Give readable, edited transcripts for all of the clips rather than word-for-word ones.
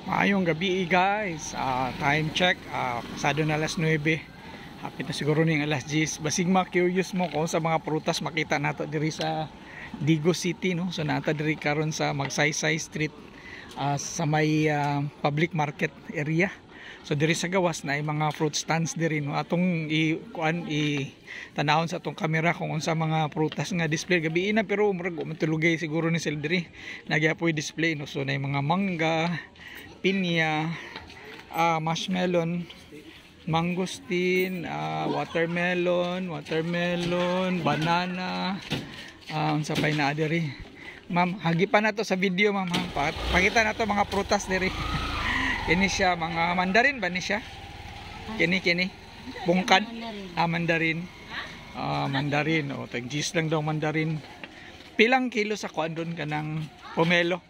Maayong gabi guys. Time check, pasado na alas 9. Hapit na siguro ning alas 10. Basig ma-curious mo kung sa mga prutas makita nato diri sa Digo City, no? So nata diri karon sa Magsaysay Street, sa may public market area. So diri sa gawas na ay mga fruit stands diri, no? Atong tanawon sa atong camera kung unsa mga prutas nga display gabi na, pero murag matulugay siguro ni sila diri. Nagyapoy display, no? So na mga mangga, pinya, marshmallow, mangosteen, watermelon, banana, unsa pay na diri. Ma'am, hagipan na to sa video, ma'am. Pakita na to mga prutas diri. Kini siya mga mandarin ba ni siya? Kini bungkan. Mandarin. Mandarin, o tag-gis lang daw mandarin. Pilang kilo sa kuan doon kanang pomelo?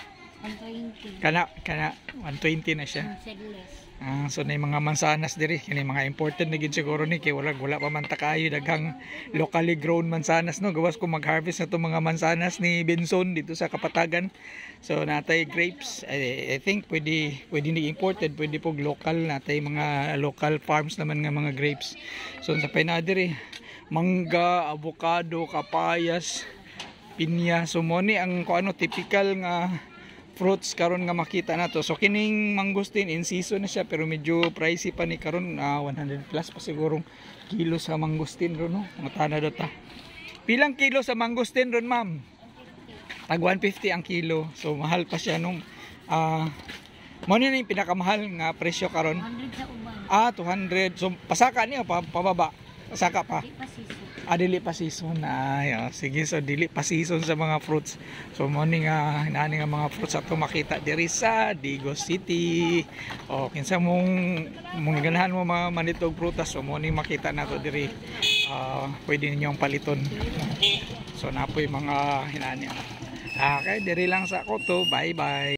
120. Kana 120 na siya. So na mga mansanas diri, kini mga important na gid siguro ni kay wala pa man ta kaayo daghang locally grown mansanas, no. Gawas ko mag-harvest na to mga mansanas ni Benson dito sa Kapatagan. So natay grapes, I think pwede ni imported, pwede pog local, natay mga local farms naman nga mga grapes. So sa pay na diri, mangga, avocado, kapayas, pinya. So mo ni ang kuano typical nga fruits karon nga makita nato. So kining mangosteen in season na siya, pero medyo pricey pa ni karon, 100 plus pa sigurong kilo sa mangosteen ron, no. Mga tana data. Pilang kilo sa mangosteen ron, ma'am? Tag 150 ang kilo. So mahal pa siya, no. Mo ni yung pinakamahal nga presyo karon. 200 sa uban. 200. So pasaka niya pababa. Pasaka pa. Dili Dili pa pa season. season. Sige, so dili pa season sa mga fruits. So morning nga hinani nga mga fruits ato makita diri sa Digo City. O kinsa mong ganahan mo mga manitog prutas, so morning makita nato diri. Pwede ninyong paliton. So napoy mga hinani. Okay, diri lang sa ako to. Bye bye.